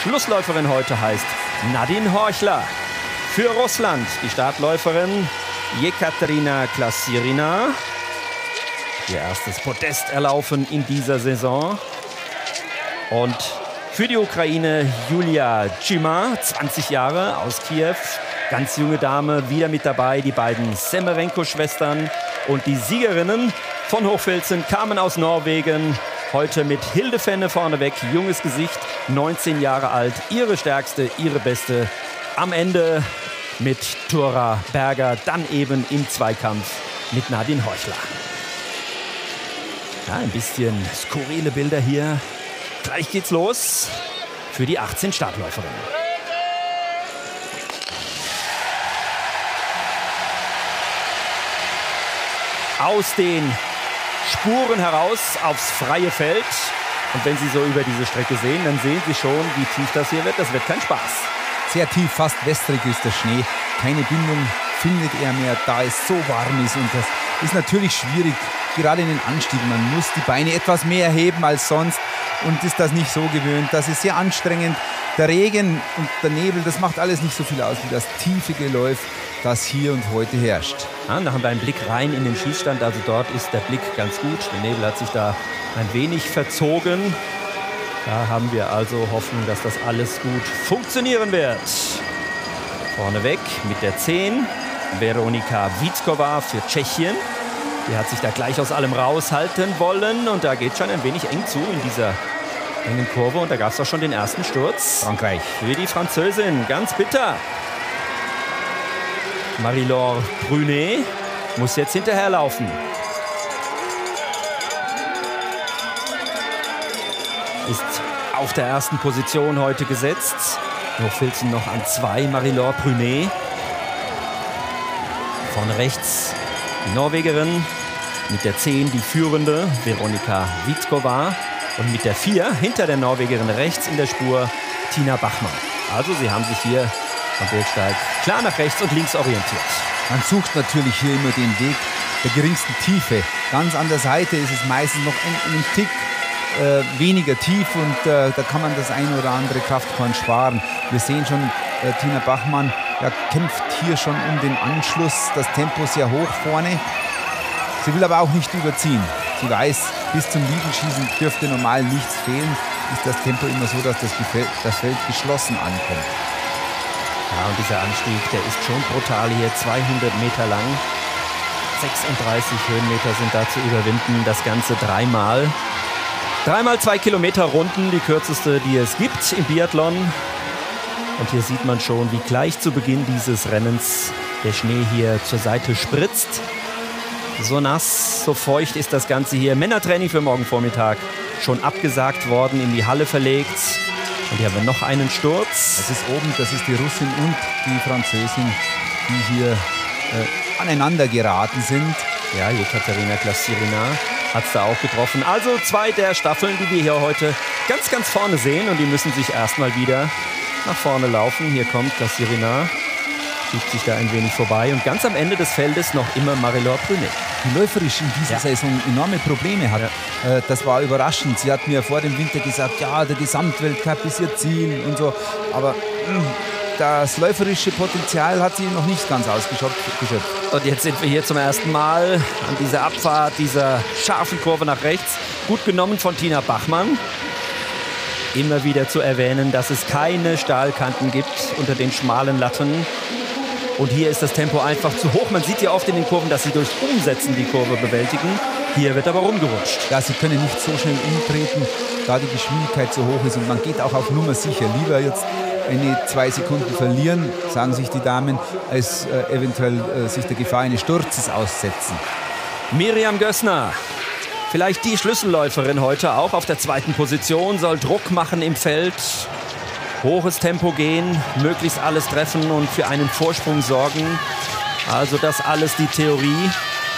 Schlussläuferin heute heißt Nadine Horchler. Für Russland die Startläuferin Jekaterina Klasirina. Ihr erstes Podest erlaufen in dieser Saison. Und für die Ukraine Julia Tschima, 20 Jahre, aus Kiew. Ganz junge Dame, wieder mit dabei. Die beiden Semerenko-Schwestern. Und die Siegerinnen von Hochfilzen kamen aus Norwegen. Heute mit Hilde Fenne vorneweg, junges Gesicht, 19 Jahre alt. Ihre stärkste, ihre beste. Am Ende mit Tura Berger, dann eben im Zweikampf mit Nadine Horchler. Ja, ein bisschen skurrile Bilder hier. Gleich geht's los für die 18 Startläuferinnen. Aus den Spuren heraus aufs freie Feld. Und wenn Sie so über diese Strecke sehen, dann sehen Sie schon, wie tief das hier wird. Das wird kein Spaß. Sehr tief, fast wässrig ist der Schnee. Keine Bindung findet er mehr, da es so warm ist. Und das ist natürlich schwierig, gerade in den Anstiegen. Man muss die Beine etwas mehr heben als sonst und ist das nicht so gewöhnt. Das ist sehr anstrengend. Der Regen und der Nebel, das macht alles nicht so viel aus wie das tiefe Geläuf, das hier und heute herrscht. Ja, da haben wir einen Blick rein in den Schießstand. Also dort ist der Blick ganz gut. Der Nebel hat sich da ein wenig verzogen. Da haben wir also Hoffnung, dass das alles gut funktionieren wird. Vorneweg mit der 10 Veronika Vítkova für Tschechien. Die hat sich da gleich aus allem raushalten wollen. Und da geht schon ein wenig eng zu in dieser engen Kurve. Und da gab es auch schon den ersten Sturz. Frankreich. Für die Französin, ganz bitter. Marie-Laure Brunet muss jetzt hinterherlaufen. Ist auf der ersten Position heute gesetzt. Hochfilzen noch an 2, Marie-Laure Brunet. Vorne rechts die Norwegerin. Mit der 10 die führende Veronika Vítkova. Und mit der 4 hinter der Norwegerin rechts in der Spur Tina Bachmann. Also sie haben sich hier am Bergsteig klar nach rechts und links orientiert. Man sucht natürlich hier immer den Weg der geringsten Tiefe. Ganz an der Seite ist es meistens noch einen Tick weniger tief und da kann man das ein oder andere Kraftkorn sparen. Wir sehen schon, Tina Bachmann kämpft hier schon um den Anschluss. Das Tempo sehr hoch vorne. Sie will aber auch nicht überziehen. Sie weiß, bis zum Liegenschießen dürfte normal nichts fehlen. Ist das Tempo immer so, dass das Feld geschlossen ankommt. Ja, und dieser Anstieg, der ist schon brutal hier, 200 Meter lang. 36 Höhenmeter sind da zu überwinden, das Ganze dreimal. 2 Kilometer Runden, die kürzeste, die es gibt im Biathlon. Und hier sieht man schon, wie gleich zu Beginn dieses Rennens der Schnee hier zur Seite spritzt. So nass, so feucht ist das Ganze hier. Männertraining für morgen Vormittag schon abgesagt worden, in die Halle verlegt. Und hier haben wir noch einen Sturz. Das ist oben, das ist die Russin und die Französin, die hier aneinander geraten sind. Ja, Jekaterina Klasirina hat es da auch getroffen. Also 2 der Staffeln, die wir hier heute ganz, ganz vorne sehen. Und die müssen sich erstmal wieder nach vorne laufen. Hier kommt Klasirina, schiebt sich da ein wenig vorbei. Und ganz am Ende des Feldes noch immer Marie-Laure Brunet. Die läuferisch in dieser Saison enorme Probleme hat. Ja. Das war überraschend. Sie hat mir vor dem Winter gesagt, ja, der Gesamtweltcup ist ihr Ziel und so. Aber das läuferische Potenzial hat sie noch nicht ganz ausgeschöpft. Und jetzt sind wir hier zum ersten Mal an dieser Abfahrt, dieser scharfen Kurve nach rechts. Gut genommen von Tina Bachmann. Immer wieder zu erwähnen, dass es keine Stahlkanten gibt unter den schmalen Latten. Und hier ist das Tempo einfach zu hoch. Man sieht ja oft in den Kurven, dass sie durch Umsetzen die Kurve bewältigen. Hier wird aber rumgerutscht. Ja, sie können nicht so schnell umtreten, da die Geschwindigkeit so hoch ist. Und man geht auch auf Nummer sicher. Lieber jetzt 2 Sekunden verlieren, sagen sich die Damen, als eventuell sich der Gefahr eines Sturzes aussetzen. Miriam Gössner, vielleicht die Schlüsselläuferin heute auch auf der 2. Position, soll Druck machen im Feld. Hohes Tempo gehen, möglichst alles treffen und für einen Vorsprung sorgen. Also das alles die Theorie.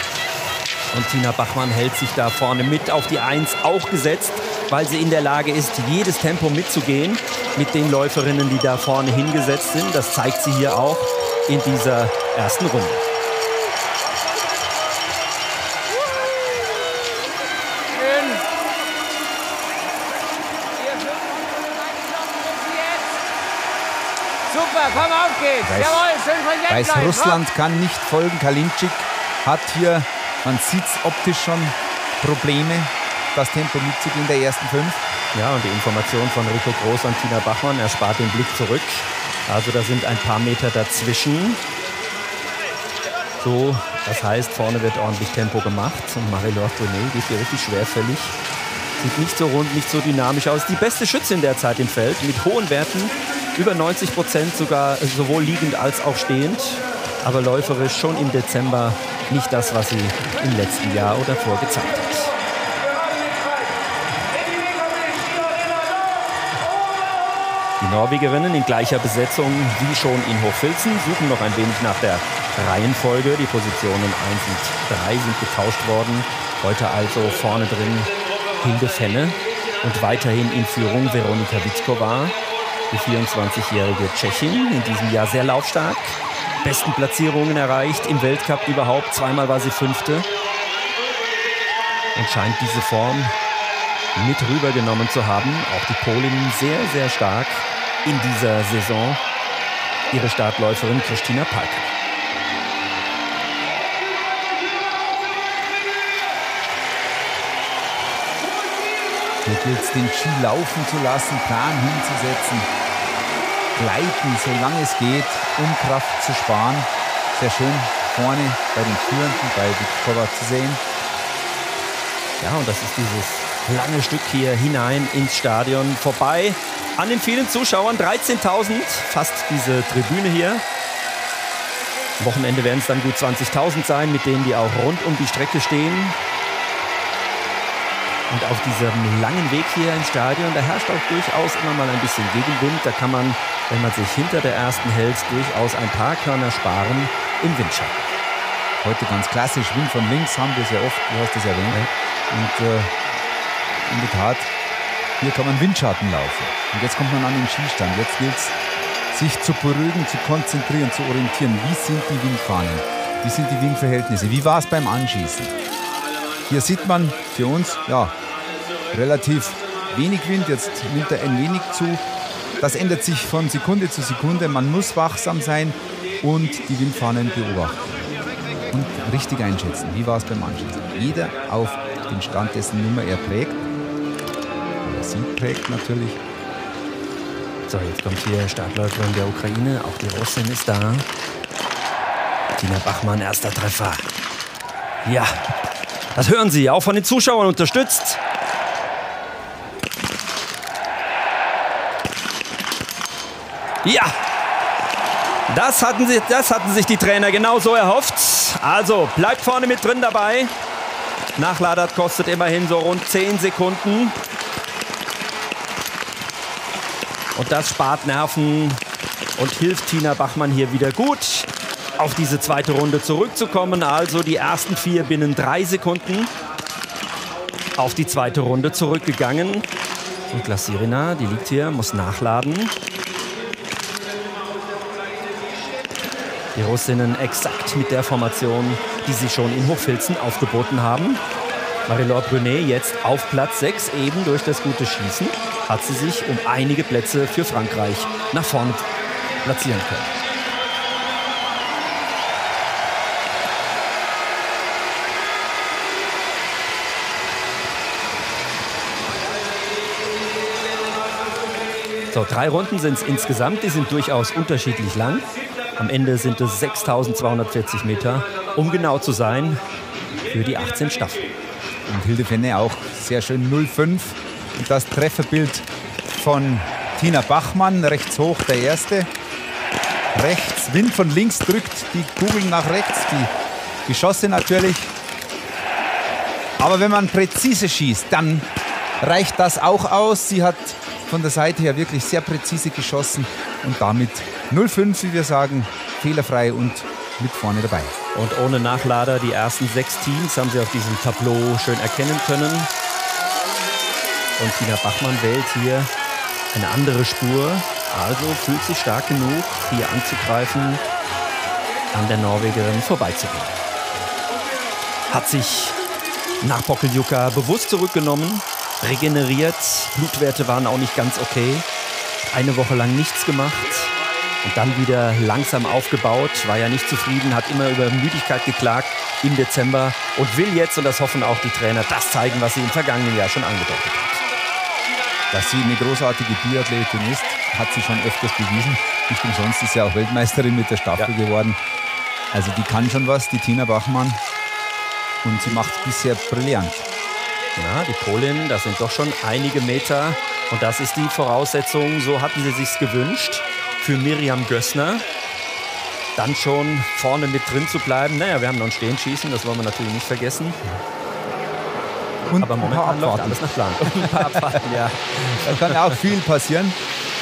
Und Tina Bachmann hält sich da vorne mit auf die 1 auch gesetzt, weil sie in der Lage ist, jedes Tempo mitzugehen mit den Läuferinnen, die da vorne hingesetzt sind. Das zeigt sie hier auch in dieser ersten Runde. Super, komm, auf geht's. Jawohl, schön von jetzt Weißrussland kann nicht folgen. Kalinschik hat hier, man sieht es optisch schon, Probleme, das Tempo mitzugehen in der ersten 5. Ja, und die Information von Rico Groß an Tina Bachmann, er spart den Blick zurück. Also da sind ein paar Meter dazwischen. So, das heißt, vorne wird ordentlich Tempo gemacht. Und Marie-Laure Brunet geht hier richtig schwerfällig. Sieht nicht so rund, nicht so dynamisch aus. Die beste Schützin derzeit im Feld mit hohen Werten. Über 90%, sogar sowohl liegend als auch stehend. Aber läuferisch schon im Dezember nicht das, was sie im letzten Jahr oder davor gezeigt hat. Die Norwegerinnen in gleicher Besetzung wie schon in Hochfilzen suchen noch ein wenig nach der Reihenfolge. Die Positionen 1 und 3 sind getauscht worden. Heute also vorne drin Hilde Fenne und weiterhin in Führung Veronika Vitkova, die 24-jährige Tschechin, in diesem Jahr sehr laufstark. Besten Platzierungen erreicht im Weltcup überhaupt. Zweimal war sie 5. Und scheint diese Form mit rübergenommen zu haben. Auch die Polinnen sehr, sehr stark in dieser Saison. Ihre Startläuferin Kristina Palka. Hier gilt es, den Ski laufen zu lassen, Plan hinzusetzen, gleiten, solange es geht, um Kraft zu sparen. Sehr schön vorne bei den Führenden, bei Vitkova zu sehen. Ja, und das ist dieses lange Stück hier hinein ins Stadion vorbei. An den vielen Zuschauern, 13.000, fast diese Tribüne hier. Am Wochenende werden es dann gut 20.000 sein, mit denen die auch rund um die Strecke stehen. Und auf diesem langen Weg hier im Stadion, da herrscht auch durchaus immer mal ein bisschen Gegenwind. Da kann man, wenn man sich hinter der ersten hält, durchaus ein paar Körner sparen im Windschatten. Heute ganz klassisch, Wind von links haben wir sehr oft, du hast es erwähnt. Ja. Und in der Tat, hier kann man Windschatten laufen. Und jetzt kommt man an den Skistand. Jetzt gilt es, sich zu beruhigen, zu konzentrieren, zu orientieren. Wie sind die Windfahnen? Wie sind die Windverhältnisse? Wie war es beim Anschießen? Hier sieht man für uns, ja, relativ wenig Wind. Jetzt nimmt er ein wenig zu. Das ändert sich von Sekunde zu Sekunde. Man muss wachsam sein und die Windfahnen beobachten. Und richtig einschätzen. Wie war es beim Anschießen? Jeder auf den Stand, dessen Nummer er trägt. Oder sie trägt natürlich. So, jetzt kommt hier Startläuferin der Ukraine. Auch die Russin ist da. Tina Bachmann, erster Treffer. Ja, das hören Sie, auch von den Zuschauern unterstützt. Ja, das hatten sich die Trainer genauso erhofft. Also, bleibt vorne mit drin dabei. Nachlader kostet immerhin so rund 10 Sekunden. Und das spart Nerven und hilft Tina Bachmann hier wieder gut auf diese zweite Runde zurückzukommen. Also die ersten 4 binnen 3 Sekunden auf die zweite Runde zurückgegangen. Und Glasirina, die liegt hier, muss nachladen. Die Russinnen exakt mit der Formation, die sie schon in Hochfilzen aufgeboten haben. Marie-Laure Brunet jetzt auf Platz 6, eben durch das gute Schießen hat sie sich um einige Plätze für Frankreich nach vorne platzieren können. So, 3 Runden sind es insgesamt, die sind durchaus unterschiedlich lang. Am Ende sind es 6.240 Meter, um genau zu sein, für die 18 Staffeln. Und Hilde Fenne auch sehr schön 0,5. Und das Trefferbild von Tina Bachmann, rechts hoch der erste. Rechts, Wind von links drückt die Kugeln nach rechts, die Geschosse natürlich. Aber wenn man präzise schießt, dann reicht das auch aus. Sie hat von der Seite her wirklich sehr präzise geschossen und damit 0,5, wie wir sagen, fehlerfrei und mit vorne dabei. Und ohne Nachlader die ersten 6 Teams haben sie auf diesem Tableau schön erkennen können. Und Tina Bachmann wählt hier eine andere Spur. Also fühlt sich stark genug, hier anzugreifen, an der Norwegerin vorbeizugehen. Hat sich nach Pokljuka bewusst zurückgenommen, regeneriert. Blutwerte waren auch nicht ganz okay. Eine Woche lang nichts gemacht. und dann wieder langsam aufgebaut. War ja nicht zufrieden, hat immer über Müdigkeit geklagt im Dezember und will jetzt, und das hoffen auch die Trainer, das zeigen, was sie im vergangenen Jahr schon angedeutet hat. Dass sie eine großartige Biathletin ist, hat sie schon öfters bewiesen. Nicht umsonst ist sie auch Weltmeisterin mit der Staffel geworden. Also die kann schon was, die Tina Bachmann. Und sie macht es bisher brillant. Ja, die Polin, das sind doch schon einige Meter. Und das ist die Voraussetzung, so hatten sie sich's gewünscht, für Miriam Gössner. Dann schon vorne mit drin zu bleiben. Naja, wir haben noch ein Stehenschießen, das wollen wir natürlich nicht vergessen. Und aber momentan läuft alles nach Plan. Und ein paar Abfahrten, ja. Da kann auch viel passieren.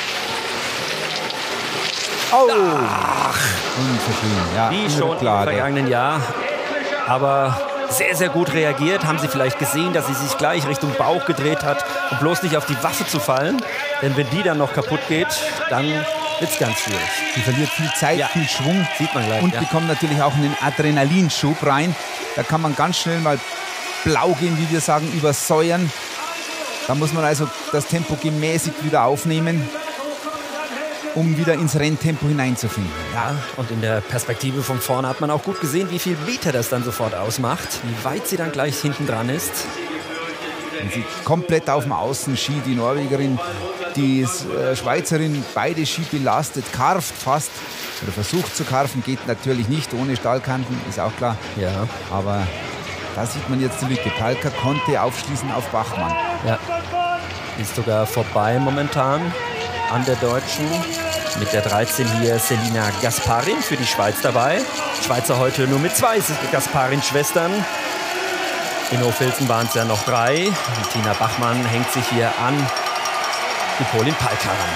Oh! Ach, unverschämt. Ja, wie schon im vergangenen Jahr. Aber sehr, sehr gut reagiert. Haben Sie vielleicht gesehen, dass sie sich gleich Richtung Bauch gedreht hat, um bloß nicht auf die Waffe zu fallen. Denn wenn die dann noch kaputt geht, dann wird es ganz schwierig. Sie verliert viel Zeit, viel Schwung. Sieht man gleich. Und bekommt natürlich auch einen Adrenalinschub rein. Da kann man ganz schnell mal blau gehen, wie wir sagen, übersäuern. Da muss man also das Tempo gemäßigt wieder aufnehmen, um wieder ins Renntempo hineinzufinden. Ja, und in der Perspektive von vorne hat man auch gut gesehen, wie viel Meter das dann sofort ausmacht, wie weit sie dann gleich hinten dran ist. Wenn sie komplett auf dem Außenski, die Norwegerin, die Schweizerin, beide Ski belastet, karft fast, oder versucht zu karfen, geht natürlich nicht ohne Stahlkanten, ist auch klar. Ja. Aber da sieht man jetzt die Lücke. Palka konnte aufschließen auf Bachmann. Ja, ist sogar vorbei momentan an der Deutschen. Mit der 13 hier Selina Gasparin für die Schweiz dabei. Schweizer heute nur mit 2 Gasparin-Schwestern. In Hochfilzen waren es ja noch 3. Und Tina Bachmann hängt sich hier an die Polin Palka ran.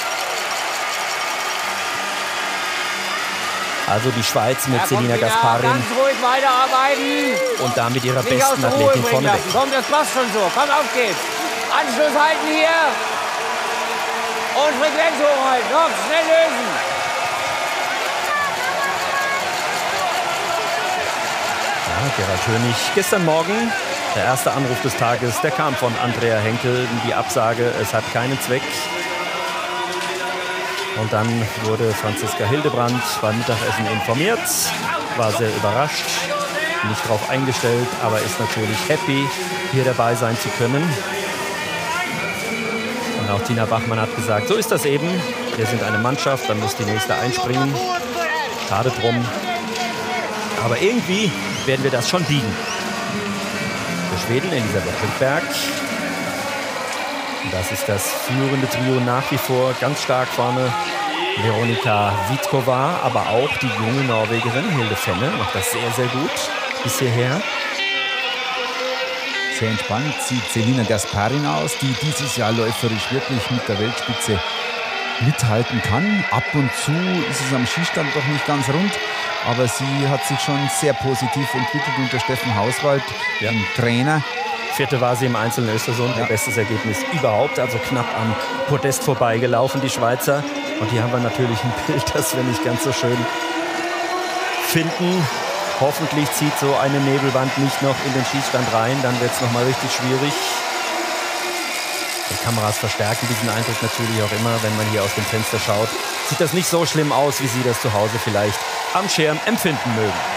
Also die Schweiz mit Selina Gasparin. Ganz ruhig weiterarbeiten. Und damit ihrer besten Athletin vorneweg. Komm, das passt schon so. Komm, auf geht's. Anschluss halten hier. Und Frequenz hochhalten. Komm, schnell lösen. Ja, Gerald Hönig gestern Morgen, der erste Anruf des Tages, der kam von Andrea Henkel. Die Absage, es hat keinen Zweck. Und dann wurde Franziska Hildebrand beim Mittagessen informiert, war sehr überrascht, nicht darauf eingestellt, aber ist natürlich happy, hier dabei sein zu können. Und auch Tina Bachmann hat gesagt, so ist das eben. Wir sind eine Mannschaft, dann muss die nächste einspringen. Schade drum. Aber irgendwie werden wir das schon biegen. Für Schweden Elisabeth Lindberg. Das ist das führende Trio nach wie vor, ganz stark vorne. Veronika Witkova, aber auch die junge Norwegerin Hilde Fenne macht das sehr, sehr gut bis hierher. Sehr entspannt sieht Selina Gasparin aus, die dieses Jahr läuferisch wirklich mit der Weltspitze mithalten kann. Ab und zu ist es am Skistand doch nicht ganz rund, aber sie hat sich schon sehr positiv entwickelt unter Steffen Hauswald, dem Trainer. 4. war sie im Einzel in Östersund, ihr bestes Ergebnis überhaupt, also knapp am Podest vorbeigelaufen, die Schweizer. Und hier haben wir natürlich ein Bild, das wir nicht ganz so schön finden. Hoffentlich zieht so eine Nebelwand nicht noch in den Schießstand rein, dann wird es nochmal richtig schwierig. Die Kameras verstärken diesen Eindruck natürlich auch immer, wenn man hier aus dem Fenster schaut. Sieht das nicht so schlimm aus, wie Sie das zu Hause vielleicht am Schirm empfinden mögen.